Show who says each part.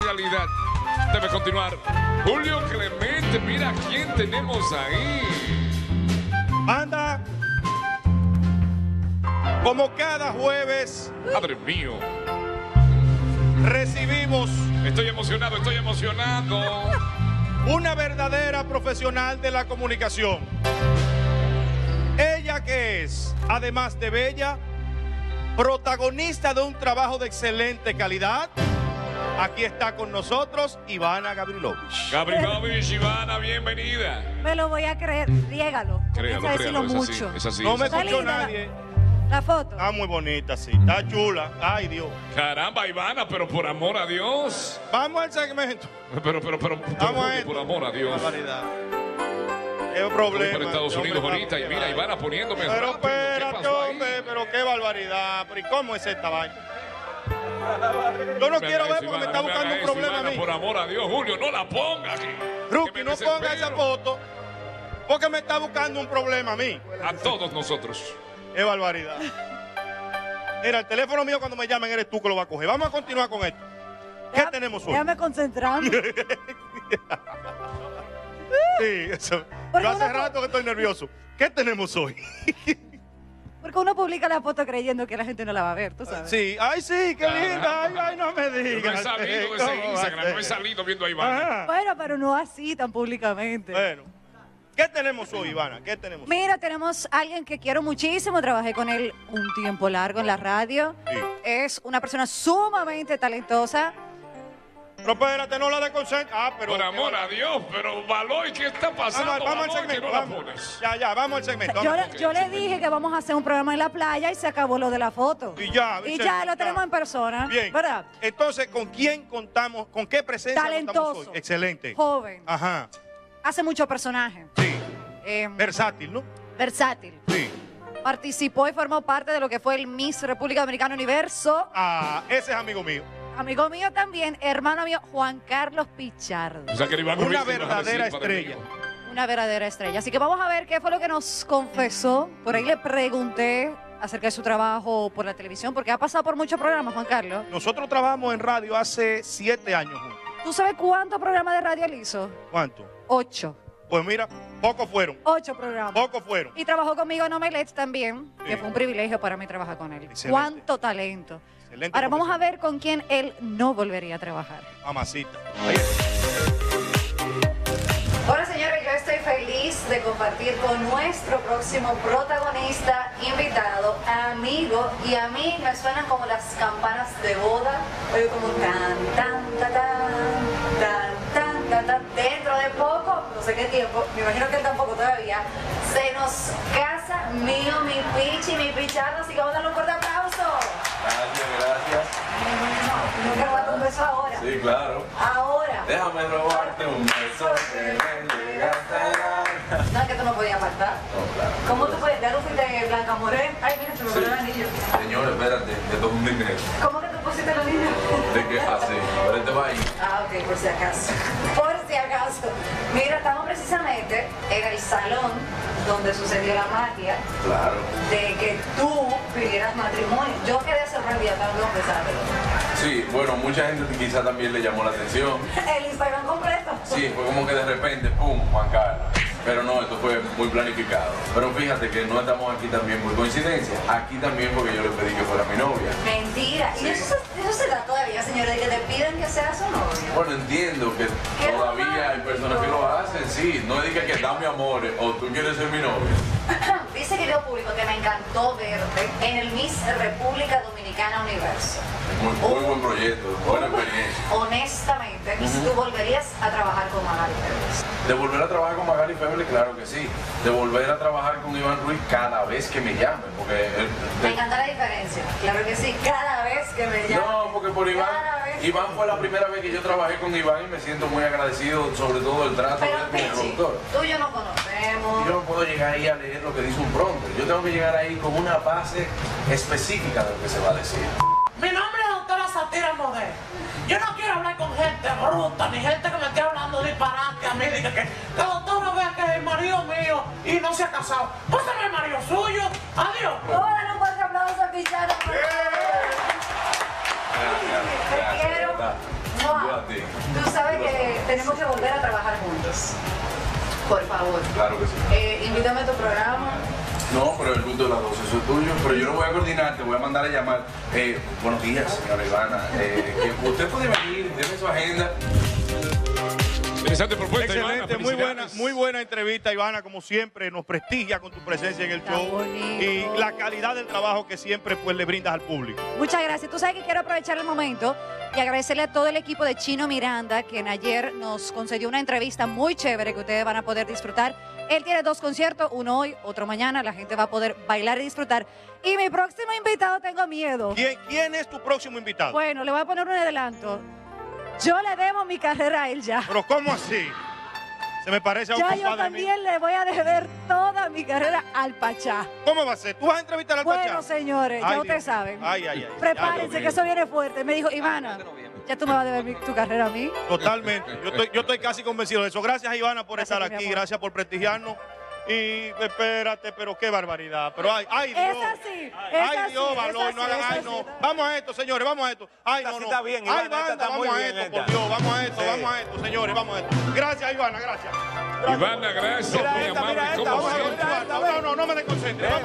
Speaker 1: realidad debe continuar. Julio Clemente, mira quién tenemos ahí.
Speaker 2: Anda, como cada jueves,
Speaker 1: Padre mío,
Speaker 2: recibimos
Speaker 1: estoy emocionado,
Speaker 2: una verdadera profesional de la comunicación. Ella que es, además de bella, protagonista de un trabajo de excelente calidad. Aquí está con nosotros Ivana Gavrilovich.
Speaker 1: Gavrilovich, Ivana, bienvenida.
Speaker 3: Me lo voy a creer, riégalo.
Speaker 1: Créalo,
Speaker 3: Comienza a decirlo
Speaker 1: es así,
Speaker 3: mucho.
Speaker 1: es así.
Speaker 2: No me
Speaker 1: es así.
Speaker 2: escuchó
Speaker 3: linda
Speaker 2: nadie.
Speaker 3: La foto.
Speaker 2: Está muy bonita, sí. Está chula. Ay, Dios.
Speaker 1: Caramba, Ivana, pero por amor a Dios.
Speaker 2: Vamos al segmento.
Speaker 1: Pero,
Speaker 2: Vamos a
Speaker 1: por amor a Dios.
Speaker 2: Barbaridad. Es un
Speaker 1: Voy
Speaker 2: problema.
Speaker 1: para Estados
Speaker 2: Yo
Speaker 1: Unidos
Speaker 2: me
Speaker 1: ahorita y mira, Ivana poniéndome
Speaker 2: Pero
Speaker 1: rápido. ¿Qué
Speaker 2: espérate,
Speaker 1: pasó ahí?
Speaker 2: hombre, pero qué barbaridad. Pero ¿y cómo es esta vaina? Yo no quiero ver porque me está buscando un problema a mí.
Speaker 1: Por amor a Dios, Julio, no la ponga aquí.
Speaker 2: Rookie, no ponga esa foto porque me está buscando un problema a mí.
Speaker 1: A todos nosotros.
Speaker 2: Es barbaridad. Mira, el teléfono mío cuando me llamen eres tú que lo va a coger. Vamos a continuar con esto. ¿Qué tenemos hoy?
Speaker 3: Déjame concentrarme.
Speaker 2: Sí, eso.
Speaker 3: Porque
Speaker 2: Yo hace
Speaker 3: una-
Speaker 2: rato que estoy nervioso. ¿Qué tenemos hoy?
Speaker 3: Porque uno publica la foto creyendo que la gente no la va a ver, tú sabes.
Speaker 2: Sí, ay, sí, qué linda. Ay, ay, no me
Speaker 1: Yo no
Speaker 2: digas.
Speaker 1: he salido de
Speaker 2: ¿Cómo
Speaker 1: ese
Speaker 2: va a
Speaker 1: Instagram, no he
Speaker 2: ser?
Speaker 1: salido viendo a Ivana.
Speaker 2: Ajá.
Speaker 3: Bueno, pero no así tan públicamente.
Speaker 2: Bueno, ¿qué tenemos hoy, Ivana? ¿Qué tenemos?
Speaker 3: Mira, tenemos a alguien que quiero muchísimo, trabajé con él un tiempo largo en la radio.
Speaker 2: Sí.
Speaker 3: Es una persona sumamente talentosa.
Speaker 2: Pero espérate, no la de consent. Ah, pero.
Speaker 1: Por amor a Dios, pero Baloy, ¿qué está pasando?
Speaker 2: Vamos al
Speaker 1: Baloy,
Speaker 2: segmento.
Speaker 1: que no la
Speaker 2: Vamos.
Speaker 1: pones.
Speaker 2: Ya, vamos al segmento.
Speaker 3: Yo,
Speaker 2: vamos.
Speaker 3: yo le dije que vamos a hacer un programa en la playa y se acabó lo de la foto.
Speaker 2: Y ya,
Speaker 3: Y
Speaker 2: Vicente,
Speaker 3: ya lo
Speaker 2: ya.
Speaker 3: tenemos en persona.
Speaker 2: Bien.
Speaker 3: ¿Verdad?
Speaker 2: Entonces, ¿con quién contamos? ¿Con qué presencia contamos
Speaker 3: Talentoso.
Speaker 2: hoy? Excelente.
Speaker 3: Joven.
Speaker 2: Ajá.
Speaker 3: Hace muchos personajes.
Speaker 2: Sí.
Speaker 3: Eh,
Speaker 2: Versátil, ¿no?
Speaker 3: versátil.
Speaker 2: Sí.
Speaker 3: Participó y formó parte de lo que fue el Miss República Dominicana Universo.
Speaker 2: Ah, ese es amigo mío.
Speaker 3: Amigo mío también, hermano mío, Juan Carlos Pichardo.
Speaker 1: O sea, que Iván
Speaker 2: Una
Speaker 1: Ruiz, ¿qué vas a
Speaker 2: verdadera
Speaker 1: decir, padre
Speaker 2: estrella.
Speaker 1: mío?
Speaker 3: Una verdadera estrella. Así que vamos a ver qué fue lo que nos confesó. Por ahí le pregunté acerca de su trabajo por la televisión, porque ha pasado por muchos programas, Juan Carlos.
Speaker 2: Nosotros trabajamos en radio hace 7 años juntos.
Speaker 3: ¿Tú sabes cuántos programas de radio él hizo?
Speaker 2: ¿Cuánto?
Speaker 3: 8.
Speaker 2: Pues mira, pocos fueron.
Speaker 3: 8 programas.
Speaker 2: Pocos fueron.
Speaker 3: Y trabajó conmigo en Omelette también,
Speaker 2: Sí.
Speaker 3: que fue un privilegio para mí trabajar con él.
Speaker 2: Excelente.
Speaker 3: Cuánto talento.
Speaker 2: Excelente.
Speaker 3: Ahora vamos a
Speaker 2: profesional.
Speaker 3: ver con quién él no volvería a trabajar.
Speaker 2: Mamacita. Ahí está.
Speaker 3: Hola señores, yo estoy feliz de compartir con nuestro próximo protagonista, invitado, amigo, y a mí me suenan como las campanas de boda, oigo como tan, tan, tan, tan, tan, tan, tan. Dentro de poco, no sé qué tiempo, me imagino que él tampoco todavía, se nos casa mío, mi pichi, mi pichardo, así que vamos a darle un fuerte aplauso.
Speaker 4: Gracias.
Speaker 3: No quiero darte un beso ahora.
Speaker 4: Sí, claro.
Speaker 3: Ahora.
Speaker 4: Déjame robarte un beso que me llegaste a dar.
Speaker 3: No, es que tú no podías faltar.
Speaker 4: No, claro.
Speaker 3: ¿Cómo tú puedes? Ya tú fuiste Blanca Morena. Ay, mira, se me olvidó el anillo.
Speaker 4: Señor, espérate, esto es un dinero.
Speaker 3: ¿Cómo que tú pusiste el anillo?
Speaker 4: ¿De qué así? Pero este va ahí.
Speaker 3: Ah, ok, por si acaso. Por si acaso. Mira, estamos precisamente en el salón donde sucedió la magia
Speaker 4: Claro.
Speaker 3: de que tú pidieras matrimonio. Yo quedé sorprendida, tengo que confesártelo.
Speaker 4: Sí, bueno, mucha gente quizá también le llamó la atención.
Speaker 3: El Instagram completo.
Speaker 4: Sí, fue como que de repente, ¡pum!, Juan Carlos. Pero no, esto fue muy planificado. Pero fíjate que no estamos aquí también por coincidencia. Aquí también porque yo le pedí que fuera mi novia.
Speaker 3: Mentira.
Speaker 4: Sí.
Speaker 3: Y eso se da todavía, señores, de que te piden que seas su novio.
Speaker 4: Bueno, entiendo que
Speaker 3: Qué
Speaker 4: todavía hay personas que lo hacen, sí. No es de que dame amores o tú quieres ser mi novia.
Speaker 3: Dice que yo público que me encantó verte en el Miss República Dominicana Universo.
Speaker 4: Muy buen proyecto, buena experiencia.
Speaker 3: Honestamente, ¿y si tú volverías a trabajar con Magali Pérez?
Speaker 4: De volver a trabajar con Magali Feble, claro que sí. De volver a trabajar con Iván Ruiz cada vez que me llamen, porque
Speaker 3: Me encanta la diferencia. Claro que sí, cada vez que me llaman.
Speaker 4: no, porque por Iván,
Speaker 3: Cada vez.
Speaker 4: Iván fue la primera vez que yo trabajé con Iván y me siento muy agradecido, sobre todo del trato de él
Speaker 3: Pero
Speaker 4: como
Speaker 3: Pichi,
Speaker 4: productor.
Speaker 3: tú y yo no conocemos.
Speaker 4: Yo no puedo llegar ahí a leer lo que dice un prompter. Yo tengo que llegar ahí con una base específica de lo que se va a decir.
Speaker 5: Mi nombre es doctora Satira Modé. Yo no quiero hablar con gente bruta, ni gente que me esté hablando disparate a mí. Diga que la doctora vea que es el marido mío y no se ha casado. Pues no es el marido suyo. Adiós.
Speaker 3: Hola, un fuerte aplauso a Pichardo. Te quiero.
Speaker 4: Yo a ti. ti.
Speaker 3: Tú sabes que tenemos que volver a trabajar juntos. Por favor.
Speaker 4: Claro que sí.
Speaker 3: Invítame a tu programa.
Speaker 4: No, pero el punto de las 12, eso es tuyo. Pero yo lo voy a coordinar, te voy a mandar a llamar. Buenos días, señora Ivana. Que usted puede venir, tiene su agenda.
Speaker 1: Interesante propuesta,
Speaker 2: Excelente,
Speaker 1: Ivana,
Speaker 2: muy buena entrevista, Ivana, como siempre, nos prestigia con tu presencia en el
Speaker 6: Está
Speaker 2: show
Speaker 6: bonito.
Speaker 2: y la calidad del trabajo que siempre pues le brindas al público.
Speaker 6: Muchas gracias. Tú sabes que quiero aprovechar el momento y agradecerle a todo el equipo de Chino Miranda, quien ayer nos concedió una entrevista muy chévere que ustedes van a poder disfrutar. Él tiene 2 conciertos, uno hoy, otro mañana. La gente va a poder bailar y disfrutar. Y mi próximo invitado, tengo miedo.
Speaker 2: ¿Quién es tu próximo invitado?
Speaker 6: Bueno, le voy a poner un adelanto. Yo le debo mi carrera a él ya.
Speaker 2: Pero ¿cómo así? Se me parece a un
Speaker 6: Ya yo
Speaker 2: compadre mío.
Speaker 6: también le voy a deber toda mi carrera al Pachá.
Speaker 2: ¿Cómo va a ser? ¿Tú vas a entrevistar al Pachá?
Speaker 6: Bueno, señores,
Speaker 2: Ay,
Speaker 6: ya ustedes
Speaker 2: Dios mío.
Speaker 6: saben.
Speaker 2: Ay.
Speaker 6: Prepárense que eso viene fuerte. Me dijo, Ivana, ya tú me vas a deber tu carrera a mí.
Speaker 2: Totalmente. Yo estoy casi convencido de eso. Gracias, Ivana, por
Speaker 6: Gracias,
Speaker 2: estar
Speaker 6: mi
Speaker 2: aquí.
Speaker 6: amor.
Speaker 2: Gracias por prestigiarnos. Y espérate, pero qué barbaridad. Pero ay Dios.
Speaker 6: Es así,
Speaker 2: Ay Dios, valor, no hagan, ay no. Vamos a esto, señores, vamos a esto. Ay no, no.
Speaker 7: está bien,
Speaker 2: Ay,
Speaker 7: Ivana,
Speaker 2: banda,
Speaker 7: está muy
Speaker 2: vamos a
Speaker 7: bien
Speaker 2: esto, por
Speaker 7: esta.
Speaker 2: Dios, vamos a esto,
Speaker 7: Sí.
Speaker 2: vamos a esto, señores, vamos a esto. Gracias, Ivana, gracias.
Speaker 1: Ivana, gracias,
Speaker 7: Mira
Speaker 1: muy
Speaker 7: esta,
Speaker 1: amable,
Speaker 7: mira esta,
Speaker 1: como
Speaker 7: vamos a
Speaker 1: siempre.
Speaker 7: ver esta,
Speaker 2: No, no me desconcentre.